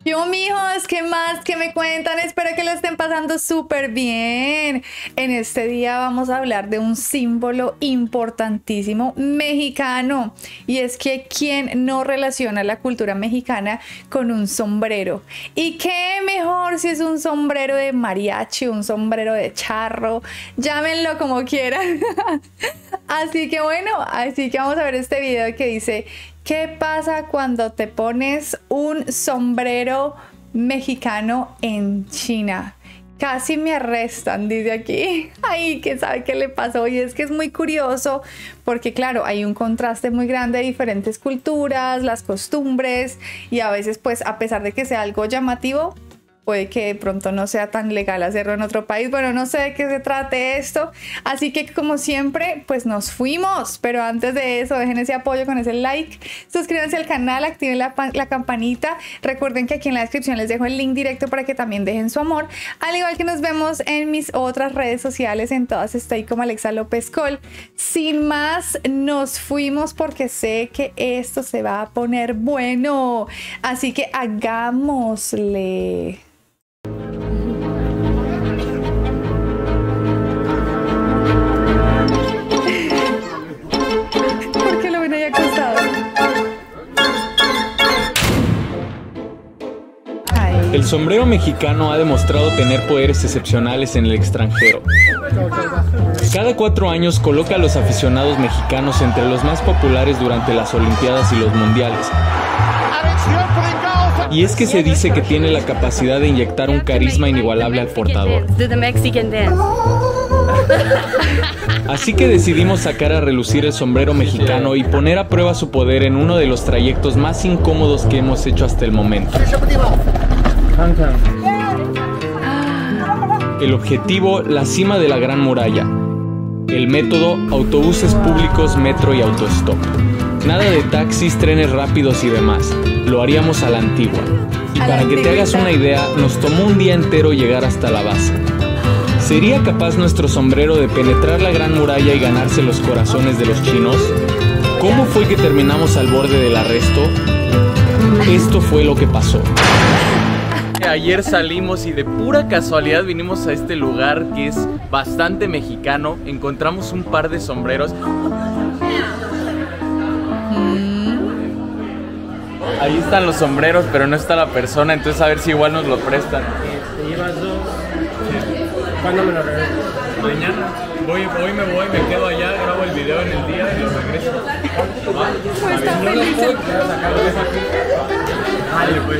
Yo, mijos, ¿qué más? ¿Qué me cuentan? Espero que lo estén pasando súper bien. En este día vamos a hablar de un símbolo importantísimo mexicano. Y es que ¿quién no relaciona la cultura mexicana con un sombrero? ¿Y qué mejor si es un sombrero de mariachi, un sombrero de charro? Llámenlo como quieran. Así que bueno, vamos a ver este video que dice: ¿qué pasa cuando te pones un sombrero mexicano en China? Casi me arrestan, dice aquí. Ay, ¿quién sabe qué le pasó? Y es que es muy curioso porque, claro, hay un contraste muy grande de diferentes culturas, las costumbres, y a veces, pues, a pesar de que sea algo llamativo, puede que de pronto no sea tan legal hacerlo en otro país. Bueno, no sé de qué se trate esto. Así que, como siempre, pues nos fuimos. Pero antes de eso, dejen ese apoyo con ese like. Suscríbanse al canal, activen la campanita. Recuerden que aquí en la descripción les dejo el link directo para que también dejen su amor. Al igual que nos vemos en mis otras redes sociales. En todas estoy como Alexa López Col. Sin más, nos fuimos porque sé que esto se va a poner bueno. Así que hagámosle. ¿Por qué lo ven ahí acostado? El sombrero mexicano ha demostrado tener poderes excepcionales en el extranjero. Cada 4 años coloca a los aficionados mexicanos entre los más populares durante las Olimpiadas y los Mundiales. Y es que se dice que tiene la capacidad de inyectar un carisma inigualable al portador. Así que decidimos sacar a relucir el sombrero mexicano y poner a prueba su poder en uno de los trayectos más incómodos que hemos hecho hasta el momento. El objetivo, la cima de la Gran Muralla. El método, autobuses públicos, metro y autostop. Nada de taxis, trenes rápidos y demás. Lo haríamos a la antigua. Y para que te hagas una idea, nos tomó un día entero llegar hasta la base. ¿Sería capaz nuestro sombrero de penetrar la Gran Muralla y ganarse los corazones de los chinos? ¿Cómo fue que terminamos al borde del arresto? Esto fue lo que pasó. Ayer salimos y de pura casualidad vinimos a este lugar que es bastante mexicano. Encontramos un par de sombreros. Ahí están los sombreros, pero no está la persona, entonces a ver si igual nos lo prestan. Te llevas 2. ¿Cuándo me lo regresas? Mañana. Hoy me voy, me quedo allá, grabo el video en el día y lo regreso. Pues está feliz. Dale, pues.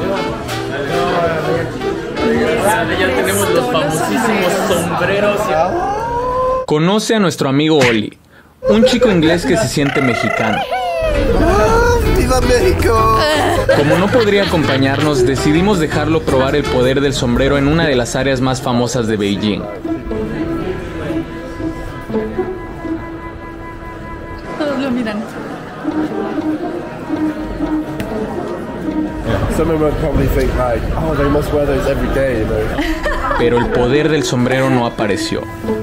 Ya tenemos los famosísimos sombreros. Conoce a nuestro amigo Oli, un chico inglés que se siente mexicano. ¡Viva México! Como no podría acompañarnos, decidimos dejarlo probar el poder del sombrero en una de las áreas más famosas de Beijing. Todos lo miran. Someone would probably think like, oh, they must wear those every day, you know. Pero el poder del sombrero no apareció.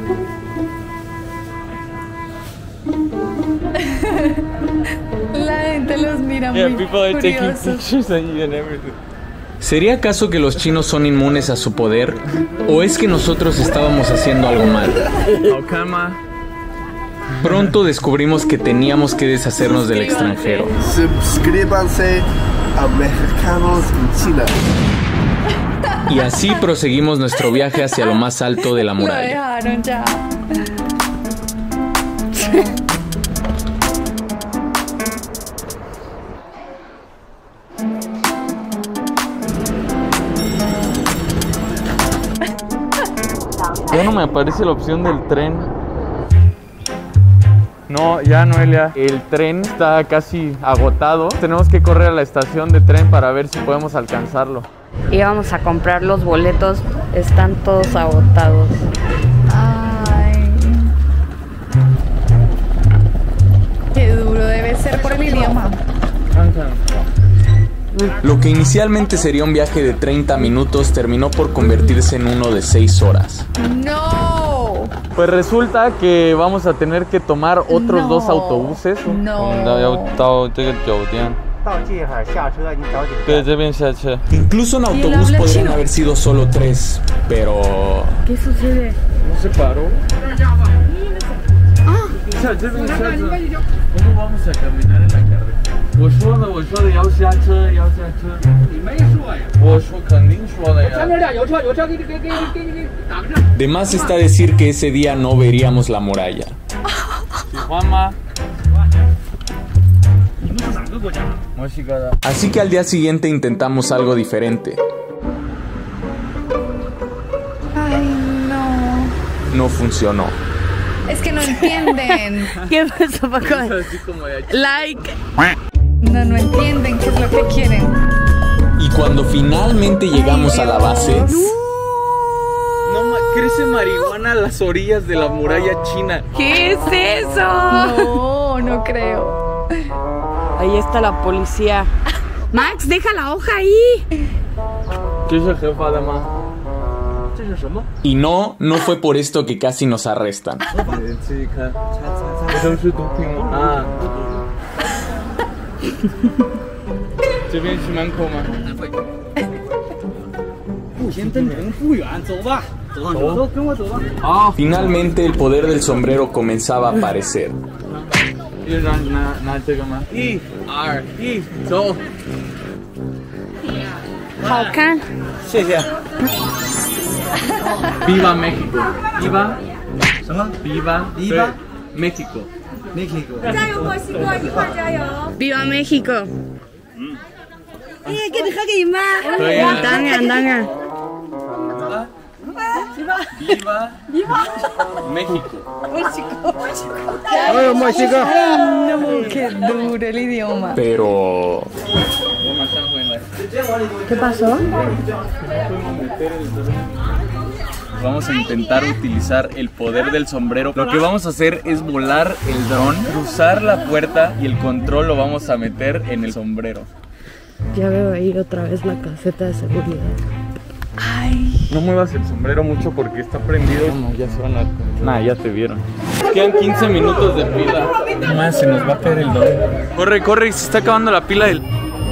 La gente los mira muy curiosos. ¿Sería acaso que los chinos son inmunes a su poder? ¿O es que nosotros estábamos haciendo algo mal? Pronto descubrimos que teníamos que deshacernos del extranjero. Suscríbanse a Mexicanos en China. Y así proseguimos nuestro viaje hacia lo más alto de la Lo muralla. dejaron ya. Ya no me aparece la opción del tren. No, ya Noelia, el tren está casi agotado. Tenemos que correr a la estación de tren para ver si podemos alcanzarlo. Íbamos a comprar los boletos, están todos agotados. Ay. Qué duro debe ser por el idioma. Lo que inicialmente sería un viaje de 30 minutos terminó por convertirse en uno de 6 horas. ¡No! Pues resulta que vamos a tener que tomar otros No. 2 autobuses. No. Incluso en ¿Y él autobús habla podrían chino? haber sido solo 3, pero... ¿Qué sucede? ¿No se paró? ¿Cómo vamos a caminar en la carretera? 我说的要下车，要下车。你没说呀？我说肯定说的呀。前面俩有车，给你打个证。 De más está decir que ese día no veríamos la muralla. 喜欢吗？你们是哪个国家？墨西哥的。 Así que al día siguiente intentamos algo diferente. Ay, no. No funcionó. Es que no entienden. ¿Qué pasó, Paco? Así como de Like. No entienden qué es lo que quieren. Y cuando finalmente llegamos a la base, No, crece marihuana a las orillas de la muralla china. ¿Qué es eso? No, no creo. Ahí está la policía. Max, deja la hoja ahí. 这是合法的吗？这是什么？ y no fue por esto que casi nos arrestan. 自己看，这都是毒品吗？啊。这边是门口吗？步行登城不远，走吧。走，跟我走吧。好。 Finalmente el poder del sombrero comenzaba a aparecer. 又让拿这个吗？1、2、1，走。 好看。 谢谢。Viva México. Viva 什么 ？Viva Viva México. México. 加油墨西哥，一块儿加油！ Viva México. 哎，给你喝个饮吗？ 可以啊。 当然。 Viva México. No, qué duro el idioma. Pero... ¿Qué pasó? Vamos a intentar utilizar el poder del sombrero. Lo que vamos a hacer es volar el dron, cruzar la puerta y el control lo vamos a meter en el sombrero. Ya veo ahí otra vez la caseta de seguridad. Ay, No muevas el sombrero mucho porque está prendido. No, ya se van a... Nah, ya te vieron. Quedan 15 minutos de pila. No más, se nos va a caer el dron. Corre, se está acabando la pila del...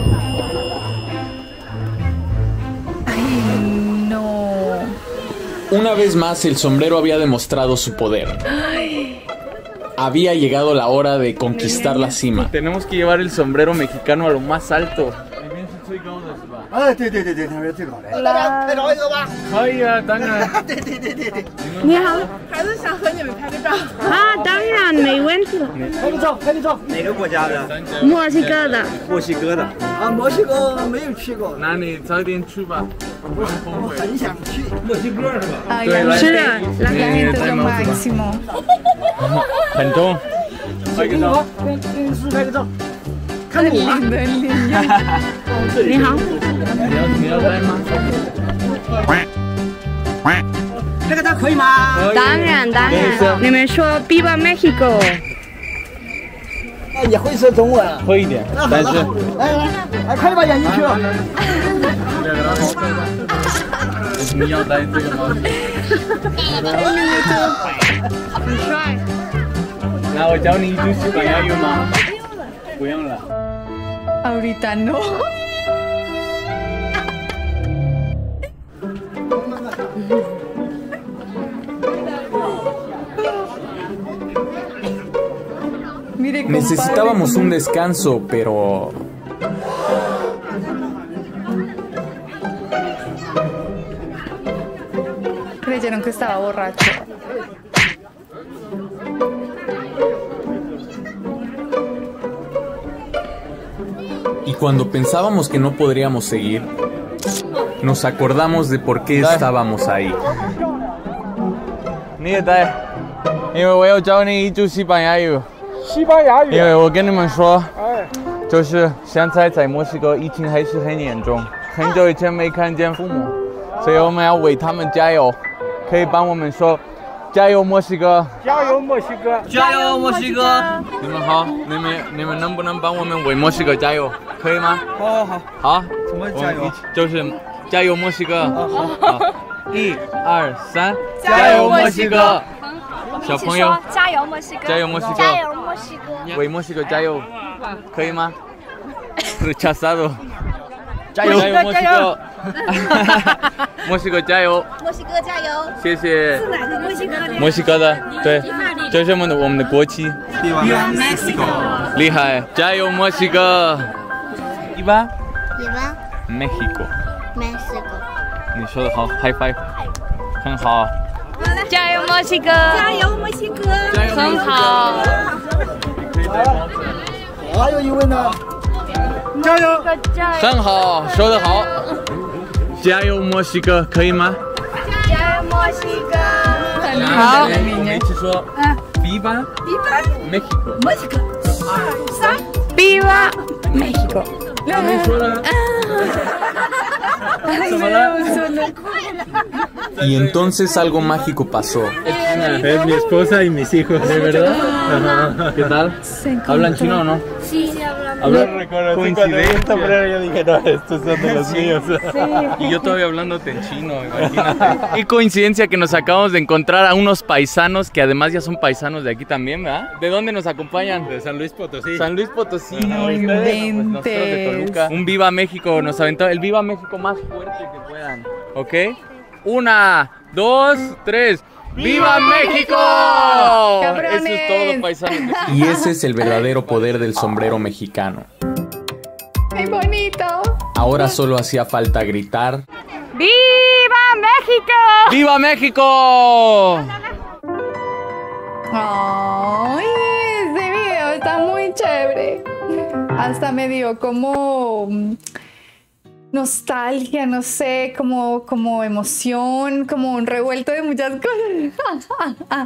ay, no. Una vez más el sombrero había demostrado su poder. Había llegado la hora de conquistar la cima. Tenemos que llevar el sombrero mexicano a lo más alto. 哎，对，那边最高的。拍照一个吧。 可以啊，当然。 你好。 孩子想和你们拍个照。 啊，当然没问题了。 拍个照。哪个国家的？ 墨西哥的。 墨西哥的。啊，墨西哥没有去过。 那你早点去吧。 我很想去墨西哥是吧？ Ay, Sí, la la gente es lo máximo. 很重。 拍个照，跟师拍个照。 Qué lindo el niño. 你好。 你要拍吗？ 这个照可以吗？ 当然。你们说 Viva México。 也会说中文。 会一点，但是。 来，快把眼睛去了。 你要戴这个吗？ 很帅。 那我教你一句西班牙语吗？不用了。 Ahorita no. Mire, Necesitábamos un descanso, pero... creyeron que estaba borracho. Y cuando pensábamos que no podríamos seguir, nos acordamos de por qué estábamos ahí. 你也带，因为我要教你一句西班牙语。 西班牙语。 因为我跟你们说，就是现在在墨西哥疫情还是很严重，很久以前没看见父母，所以我们要为他们加油。可以帮我们说，加油墨西哥！ 加油墨西哥！ 加油墨西哥！你们好，你们能不能帮我们为墨西哥加油？可以吗？好， 怎么加油？ 就是加油墨西哥！好，1、2、3，加油墨西哥！小朋友， 加油墨西哥！ 加油墨西哥！ 加油墨西哥！ 为墨西哥加油，可以吗？ Rechazado. Chayo, músico. Músico, chayo. 墨西哥加油！ 谢谢。 是哪个墨西哥的？ 墨西哥的，对，这是我们的国旗。 Viva México！ 厉害，加油墨西哥！Viva Viva México！ México！ 你说的好 ，high five， 很好。 加油墨西哥！ 加油墨西哥！ 很好。 还有一位呢，加油！ 很好，说得好。加油墨西哥，可以吗？ 加油墨西哥！ 好，我们一起说，Viva México！ 墨西哥！2、3 Viva México！ 他们说了。怎么了？Y entonces algo mágico pasó. Es mi esposa y mis hijos. ¿De verdad? ¿Qué tal? ¿Hablan chino o no? Sí, hablamos. ¿Hablan? Coincidencia. Pero yo dije, no, estos son de los míos. Y yo todavía hablándote en chino, imagínate. Y coincidencia que nos acabamos de encontrar a unos paisanos que además ya son paisanos de aquí también, ¿verdad? ¿De dónde nos acompañan? De San Luis Potosí. San Luis Potosí. No Ustedes, pues nosotros de Toluca. Un Viva México nos aventó. El Viva México más fuerte que puedan. ¿Ok? 1, 2, 3. ¡Viva México! ¡Cabrones! Eso es todo, paisanos. Y ese es el verdadero poder del sombrero mexicano. ¡Ay, bonito! Ahora solo hacía falta gritar: ¡Viva México! ¡Viva México! ¡Ay! Este video está muy chévere. Hasta me dio como nostalgia, no sé, como emoción, como un revuelto de muchas cosas.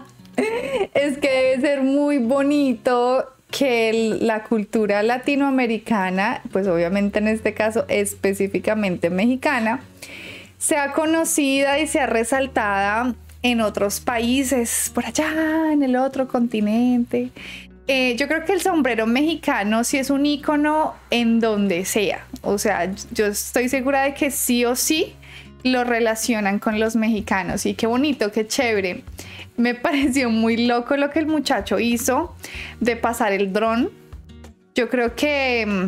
Es que debe ser muy bonito que la cultura latinoamericana, pues obviamente en este caso específicamente mexicana, sea conocida y sea resaltada en otros países, por allá en el otro continente. Yo creo que el sombrero mexicano sí es un ícono en donde sea. O sea, yo estoy segura de que sí o sí lo relacionan con los mexicanos. Y qué bonito, qué chévere. Me pareció muy loco lo que el muchacho hizo de pasar el dron. Yo creo que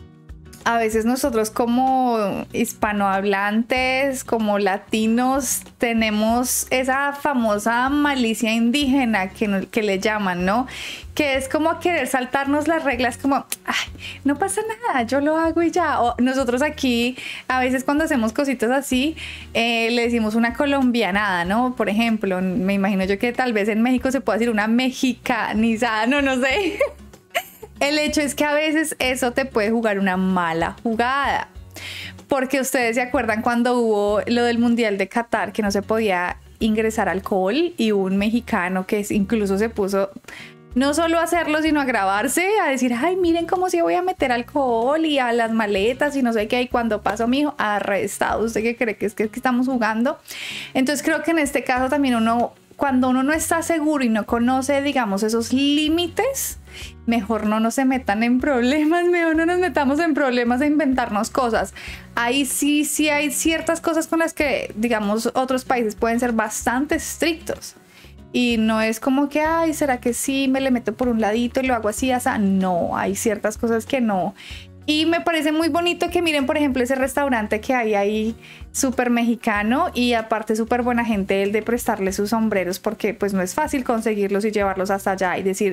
a veces nosotros como hispanohablantes, como latinos, tenemos esa famosa malicia indígena que le llaman, ¿no? Que es como querer saltarnos las reglas, como, ay, no pasa nada, yo lo hago y ya. O nosotros aquí, a veces cuando hacemos cositas así, le decimos una colombianada, ¿no? Por ejemplo, me imagino yo que tal vez en México se puede decir una mexicanizada, no sé. El hecho es que a veces eso te puede jugar una mala jugada. Porque ustedes se acuerdan cuando hubo lo del Mundial de Qatar, que no se podía ingresar alcohol, y un mexicano que incluso se puso no solo a hacerlo, sino a grabarse, a decir, ay, miren cómo si voy a meter alcohol y a las maletas y no sé qué. Y cuando pasó, mi hijo, arrestado. ¿Usted qué cree? ¿Que estamos jugando? Entonces creo que en este caso también cuando uno no está seguro y no conoce, digamos, esos límites, mejor no se metan en problemas, mejor no nos metamos en problemas de inventarnos cosas. Ahí sí hay ciertas cosas con las que, digamos, otros países pueden ser bastante estrictos. Y no es como que, ay, ¿será que sí me le meto por un ladito y lo hago así? No, hay ciertas cosas que no. Y me parece muy bonito que miren, por ejemplo, ese restaurante que hay ahí, súper mexicano, y aparte súper buena gente el de prestarle sus sombreros, porque pues no es fácil conseguirlos y llevarlos hasta allá y decir,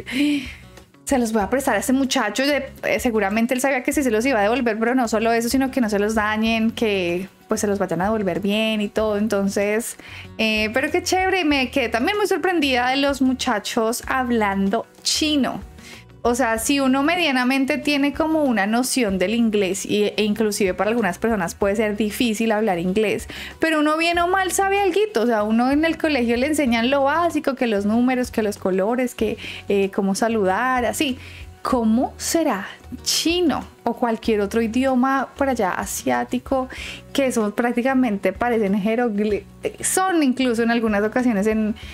se los voy a prestar a este muchacho. Seguramente él sabía que sí se los iba a devolver, pero no solo eso, sino que no se los dañen, que pues se los vayan a devolver bien y todo. Entonces, pero qué chévere. Me quedé también muy sorprendida de los muchachos hablando chino. O sea, si uno medianamente tiene como una noción del inglés, e inclusive para algunas personas puede ser difícil hablar inglés, pero uno bien o mal sabe alguito. O sea, uno en el colegio le enseñan lo básico, que los números, que los colores, que cómo saludar, así. ¿Cómo será chino o cualquier otro idioma por allá asiático, que son prácticamente parecen jeroglíficos? Son incluso en algunas ocasiones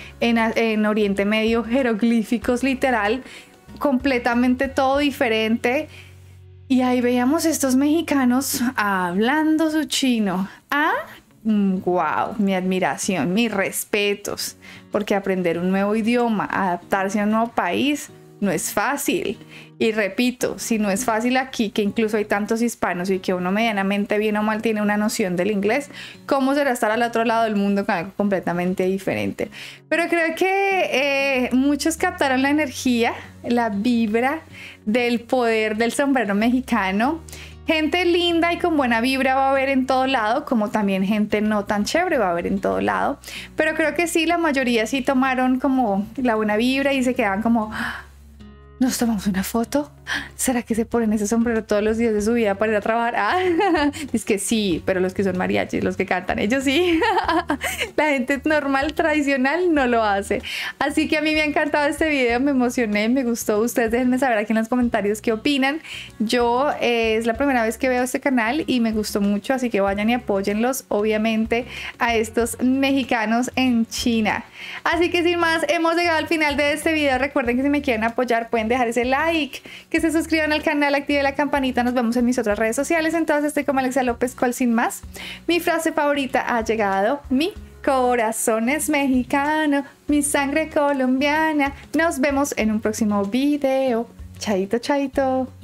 en Oriente Medio jeroglíficos literal, completamente todo diferente. Y ahí veíamos estos mexicanos hablando su chino. Wow, mi admiración, mis respetos, porque aprender un nuevo idioma, adaptarse a un nuevo país, no es fácil. Y repito, si no es fácil aquí, que incluso hay tantos hispanos y que uno medianamente bien o mal tiene una noción del inglés, ¿cómo será estar al otro lado del mundo con algo completamente diferente? Pero creo que muchos captaron la energía, la vibra del poder del sombrero mexicano. Gente linda y con buena vibra va a haber en todo lado, como también gente no tan chévere va a haber en todo lado. Pero creo que sí, la mayoría sí tomaron como la buena vibra y se quedaban como, ¿nos tomamos una foto? ¿Será que se ponen ese sombrero todos los días de su vida para ir a trabajar? Es que sí, pero los que son mariachis, los que cantan, ellos sí. La gente normal, tradicional, no lo hace. Así que a mí me ha encantado este video, me emocioné, me gustó. Ustedes déjenme saber aquí en los comentarios qué opinan. Yo es la primera vez que veo este canal y me gustó mucho, así que vayan y apóyenlos, obviamente, a estos mexicanos en China. Así que sin más, hemos llegado al final de este video. Recuerden que si me quieren apoyar pueden dejar ese like, que se suscriban al canal, activen la campanita. Nos vemos en mis otras redes sociales. Entonces estoy como Alexia López Col sin más. Mi frase favorita ha llegado: mi corazón es mexicano, mi sangre colombiana. Nos vemos en un próximo video. Chaito, chaito.